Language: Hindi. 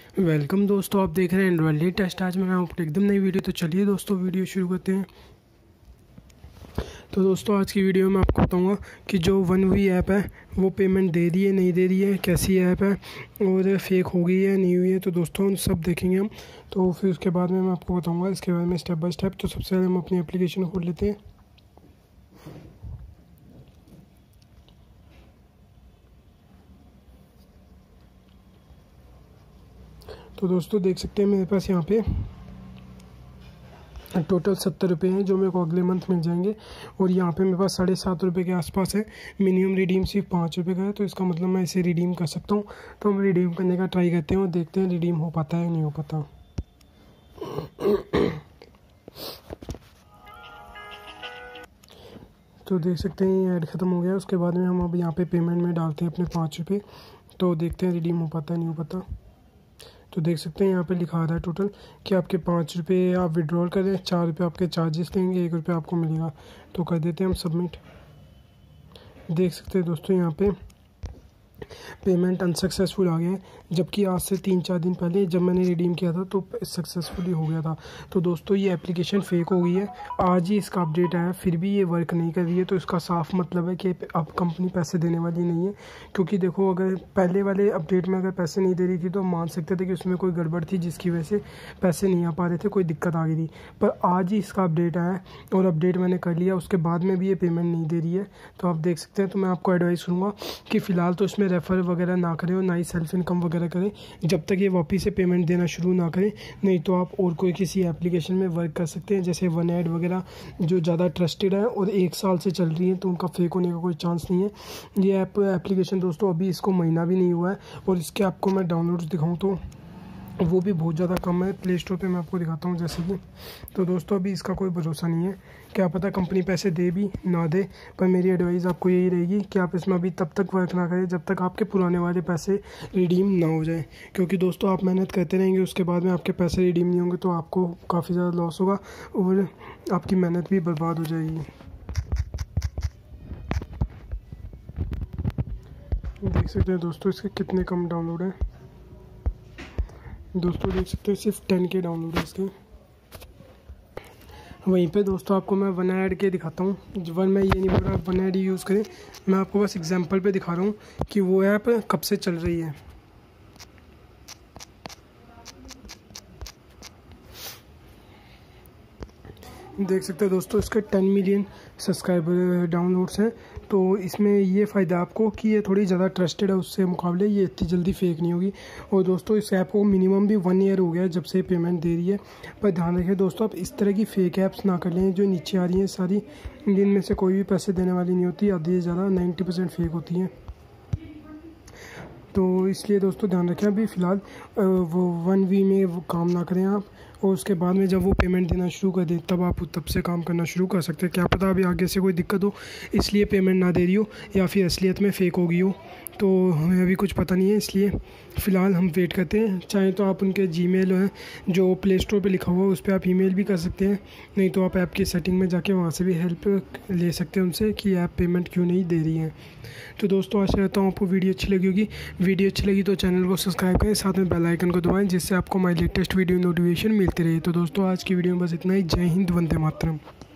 वेलकम दोस्तों, आप देख रहे हैं एंड्रॉइड लेटेस्ट। आज मैं आपको एकदम नई वीडियो। तो चलिए दोस्तों वीडियो शुरू करते हैं। तो दोस्तों आज की वीडियो में आपको बताऊंगा कि जो वन वी ऐप है वो पेमेंट दे रही है नहीं दे रही है, कैसी ऐप है और फेक हो गई है नहीं हुई है। तो दोस्तों सब देखेंगे हम। तो फिर उसके बाद में मैं आपको बताऊँगा इसके बारे में स्टेप बाय स्टेप। तो सबसे पहले हम अपनी एप्लीकेशन खोल लेते हैं। तो दोस्तों देख सकते हैं मेरे पास यहाँ पे टोटल 70 रुपये हैं जो मेरे को अगले मंथ मिल जाएंगे। और यहाँ पे मेरे पास 7.5 रुपये के आसपास है। मिनिमम रिडीम सिर्फ 5 रुपये का है, तो इसका मतलब मैं इसे रिडीम कर सकता हूँ। तो हम रिडीम करने का ट्राई करते हैं और देखते हैं रिडीम हो पाता है या नहीं हो पाता। तो देख सकते हैं ये ऐड ख़त्म हो गया। उसके बाद में हम अब यहाँ पे पेमेंट में डालते हैं अपने 5 रुपये। तो देखते हैं रिडीम हो पाता है नहीं हो पाता। तो देख सकते हैं यहाँ पे लिखा रहा है टोटल कि आपके 5 रुपये आप विड्रॉल करें, 4 रुपये आपके चार्जेस लेंगे, 1 रुपये आपको मिलेगा। तो कर देते हैं हम सबमिट। देख सकते हैं दोस्तों यहाँ पे पेमेंट अनसक्सेसफुल आ गया है, जबकि आज से 3-4 दिन पहले जब मैंने रिडीम किया था तो सक्सेसफुली हो गया था। तो दोस्तों ये एप्लीकेशन फेक हो गई है। आज ही इसका अपडेट आया फिर भी ये वर्क नहीं कर रही है। तो इसका साफ मतलब है कि अब कंपनी पैसे देने वाली नहीं है। क्योंकि देखो अगर पहले वाले अपडेट में अगर पैसे नहीं दे रही थी तो मान सकते थे कि उसमें कोई गड़बड़ थी जिसकी वजह से पैसे नहीं आ पा रहे थे, कोई दिक्कत आ गई थी। पर आज ही इसका अपडेट आया और अपडेट मैंने कर लिया, उसके बाद में भी ये पेमेंट नहीं दे रही है। तो आप देख सकते हैं। तो मैं आपको एडवाइस करूँगा कि फ़िलहाल तो इसमें रेफर वगैरह ना करें और ना ही सेल्फ इनकम वगैरह करें जब तक ये वापस से पेमेंट देना शुरू ना करें। नहीं तो आप और कोई किसी एप्लीकेशन में वर्क कर सकते हैं, जैसे वन ऐड वगैरह जो ज़्यादा ट्रस्टेड है और 1 साल से चल रही है, तो उनका फेक होने का कोई चांस नहीं है। ये एप्लीकेशन दोस्तों अभी इसको महीना भी नहीं हुआ है और इसके आपको मैं डाउनलोड्स दिखाऊँ तो वो भी बहुत ज़्यादा कम है। प्ले स्टोर पे मैं आपको दिखाता हूँ जैसे कि। तो दोस्तों अभी इसका कोई भरोसा नहीं है, क्या पता कंपनी पैसे दे भी ना दे। पर मेरी एडवाइस आपको यही रहेगी कि आप इसमें अभी तब तक वर्क ना करें जब तक आपके पुराने वाले पैसे रिडीम ना हो जाए। क्योंकि दोस्तों आप मेहनत करते रहेंगे, उसके बाद में आपके पैसे रिडीम नहीं होंगे तो आपको काफ़ी ज़्यादा लॉस होगा और आपकी मेहनत भी बर्बाद हो जाएगी। देख सकते हैं दोस्तों इसके कितने कम डाउनलोड हैं। दोस्तों देख सकते हैं सिर्फ 10 के डाउनलोड है इसके। वहीं पे दोस्तों आपको मैं वन ऐड के दिखाता हूँ। मैं ये नहीं बोल रहा आप वन ऐड ही यूज़ करें, मैं आपको बस एग्जांपल पे दिखा रहा हूँ कि वो ऐप कब से चल रही है। देख सकते हैं दोस्तों इसके 10 मिलियन सब्सक्राइबर डाउनलोड्स हैं। तो इसमें ये फ़ायदा आपको कि ये थोड़ी ज़्यादा ट्रस्टेड है, उससे मुकाबले ये इतनी जल्दी फेक नहीं होगी। और दोस्तों इस ऐप को मिनिमम भी 1 ईयर हो गया है जब से पेमेंट दे रही है। पर ध्यान रखिए दोस्तों आप इस तरह की फ़ेक ऐप्स ना कर लें जो नीचे आ रही हैं सारी, जिनमें से कोई भी पैसे देने वाली नहीं होती, आधी से ज़्यादा 90% फेक होती हैं। तो इसलिए दोस्तों ध्यान रखें अभी फ़िलहाल वो वन में वो काम ना करें आप। और उसके बाद में जब वो पेमेंट देना शुरू कर दे तब से काम करना शुरू कर सकते हैं। क्या पता अभी आगे से कोई दिक्कत हो इसलिए पेमेंट ना दे रही हो, या फिर असलियत में फ़ेक हो गई हो। तो हमें अभी कुछ पता नहीं है, इसलिए फ़िलहाल हम वेट करते हैं। चाहे तो आप उनके जीमेल है जो प्ले स्टोर पे लिखा हुआ है उस पर आप ईमेल भी कर सकते हैं, नहीं तो आप ऐप की सेटिंग में जाके वहाँ से भी हेल्प ले सकते हैं उनसे कि ऐप पेमेंट क्यों नहीं दे रही है। तो दोस्तों आशा करता हूँ आपको वीडियो अच्छी लगी होगी। वीडियो अच्छी लगी तो चैनल को सब्सक्राइब करें, साथ में बेल आइकन को दबाएं जिससे आपको हमारी लेटेस्ट वीडियो नोटिफिकेशन मिलती रहे। तो दोस्तों आज की वीडियो में बस इतना ही। जय हिंद, वंदे मातरम।